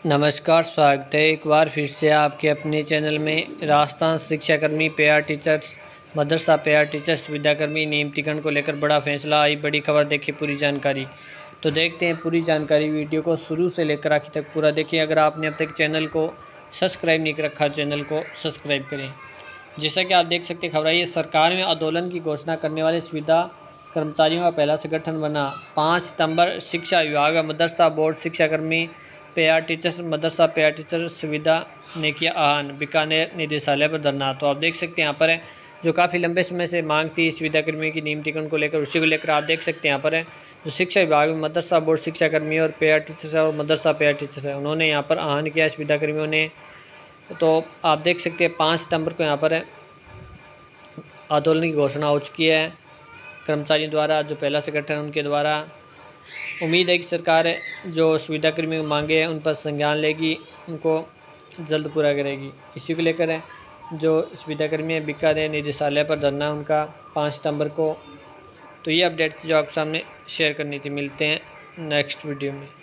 नमस्कार, स्वागत है एक बार फिर से आपके अपने चैनल में। राजस्थान शिक्षाकर्मी पेआर टीचर्स मदरसा पेआर टीचर्स विद्याकर्मी नियमितीकरण को लेकर बड़ा फैसला। आई बड़ी खबर, देखिए पूरी जानकारी। तो देखते हैं पूरी जानकारी, वीडियो को शुरू से लेकर आखिर तक पूरा देखिए। अगर आपने अब तक चैनल को सब्सक्राइब नहीं कर रखा, चैनल को सब्सक्राइब करें। जैसा कि आप देख सकते हैं, खबर आई है सरकार में आंदोलन की घोषणा करने वाले सुविधा कर्मचारियों का पहला संगठन बना। 5 सितंबर शिक्षा विभाग व मदरसा बोर्ड शिक्षाकर्मी पेआर टीचर्स मदरसा पेआर टीचर्स सुविधा ने किया आह्वान, बीकानेर निदेशालय पर धरना। तो आप देख सकते हैं यहाँ पर है जो काफ़ी लंबे समय से मांग थी इस विद्याकर्मी की नियमितीकरण को लेकर, उसी को लेकर आप देख सकते हैं यहाँ पर है जो शिक्षा विभाग में मदरसा बोर्ड शिक्षाकर्मी और पेआर टीचर्स और मदरसा पेआर टीचर्स है, उन्होंने यहाँ पर आह्वान किया इस विद्याकर्मियों ने। तो आप देख सकते हैं 5 सितंबर को यहाँ पर है आंदोलन की घोषणा हो चुकी है कर्मचारियों द्वारा, जो पहला संगठन है उनके द्वारा। उम्मीद है कि सरकार जो सुविधाकर्मी मांगे हैं उन पर संज्ञान लेगी, उनको जल्द पूरा करेगी। इसी को लेकर है जो सुविधाकर्मी है बीकानेर निदेशालय पर धरना है उनका 5 सितंबर को। तो ये अपडेट थी जो आपके सामने शेयर करनी थी। मिलते हैं नेक्स्ट वीडियो में।